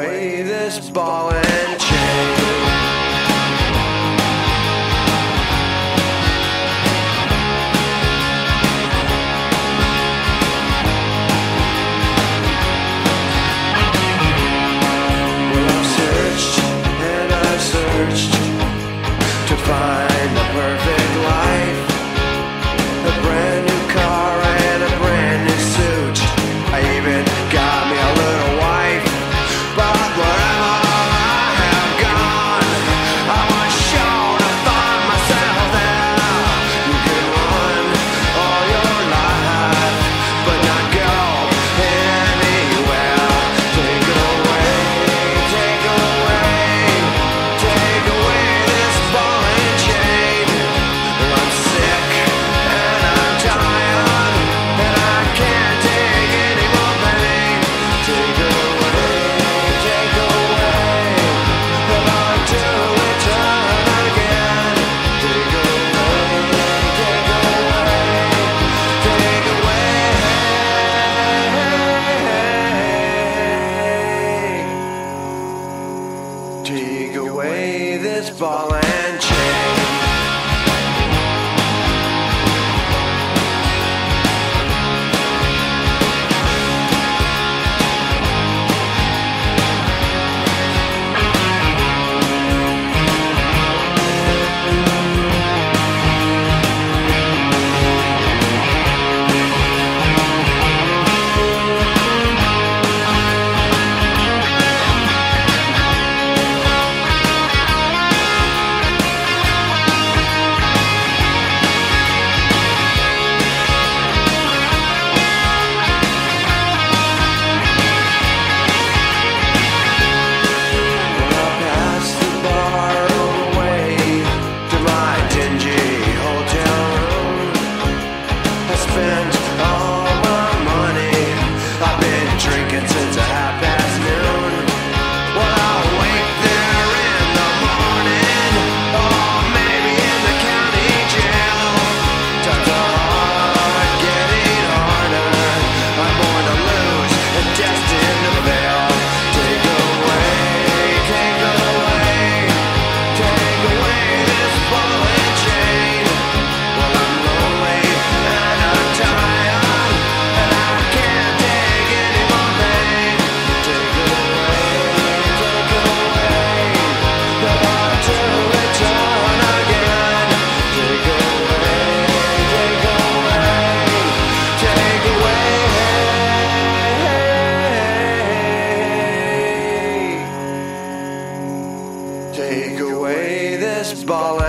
away this ball and chain. To find the perfect life, a brand new car and a brand new suit. I even got me a little wife. But wherever I have gone, I was sure to find myself there. You can run all your life, but not go anywhere. Take away this ball and chain. I'm sick and I'm tired, and I can't take any more pain. Take away, about to return again. Take away this ball and chain. Take away this ball